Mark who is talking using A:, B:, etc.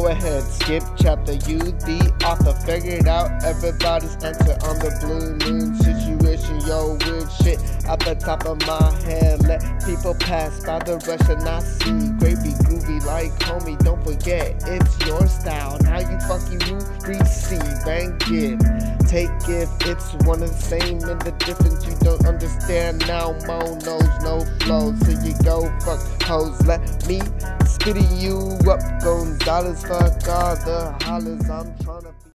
A: ahead, skip chapter. You the author, figure it out. Everybody's answer on the blue moon situation. Yo, weird shit at the top of my head. Let people pass by the rush and I see gravy groovy like homie. Don't forget, it's your style. Now you fucking you receive and give. Take if it's one and the same, and the difference you don't understand now. Monos, no flows, so you go fuck hoes. Let me spitty you up, Gonzalez. Fuck all the hollers. I'm tryna